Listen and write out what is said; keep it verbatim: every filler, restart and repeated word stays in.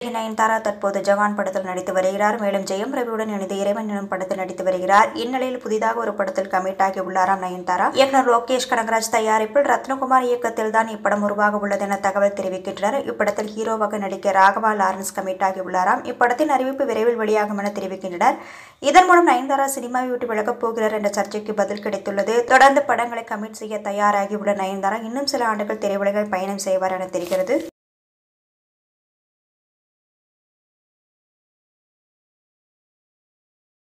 நயன்தாரா தற்போது ஜவான் படத்தில் நடித்து வருகிறார். மேலும் ஜெயம் ரவியுடன் இணைந்து இறைவன் எனும் படத்தில் நடித்து வருகிறார். இந்நிலையில் புதிதாக ஒரு படத்தில் கமிட் ஆகி உள்ளாராம் நயன்தாரா. இயக்குனர் லோகேஷ் கனகராஜ் தயாரிப்பில் ரத்னகுமார் இயக்கத்தில் தான் இப்படம் உருவாக உள்ளது என தகவல் தெரிவிக்கின்றனர். இப்படத்தில் ஹீரோவாக நடிக்க ராகவா லாரன்ஸ் கமிட் ஆகி உள்ளாராம். இப்படத்தின் அறிவிப்பு விரைவில் வெளியாகும் என தெரிவிக்கின்றனர். இதன் மூலம் நயன்தாரா சினிமாவை விட்டு விலகப் போகிறார் என்ற சர்ச்சைக்கு பதில் கிடைத்துள்ளது. தொடர்ந்து படங்களை கமிட் செய்ய தயாராகி உள்ள நயன்தாரா இன்னும் சில ஆண்டுகள் திரையுலகில் பயணம் செய்வார் என தெரிகிறது.